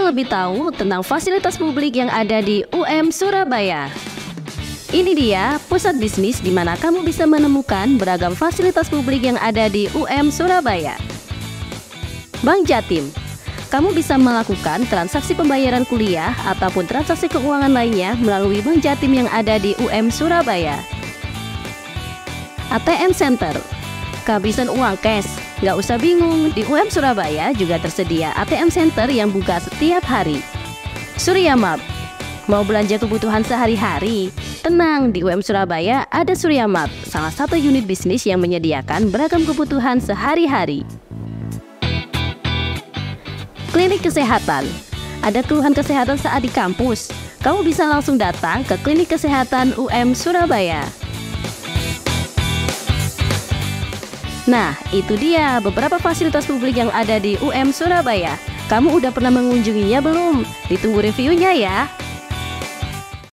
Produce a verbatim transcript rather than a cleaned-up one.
ingin lebih tahu tentang fasilitas publik yang ada di U M Surabaya? Ini dia pusat bisnis di mana kamu bisa menemukan beragam fasilitas publik yang ada di U M Surabaya. Bank Jatim. Kamu bisa melakukan transaksi pembayaran kuliah ataupun transaksi keuangan lainnya melalui Bank Jatim yang ada di U M Surabaya. A T M Center. Kehabisan uang cash? Nggak usah bingung, di U M Surabaya juga tersedia A T M Center yang buka setiap hari. Surya Mart. Mau belanja kebutuhan sehari-hari? Tenang, di U M Surabaya ada Surya Mart, salah satu unit bisnis yang menyediakan beragam kebutuhan sehari-hari. Klinik kesehatan. Ada keluhan kesehatan saat di kampus? Kamu bisa langsung datang ke Klinik Kesehatan U M Surabaya. Nah, itu dia beberapa fasilitas publik yang ada di U M Surabaya. Kamu udah pernah mengunjunginya belum? Ditunggu reviewnya ya.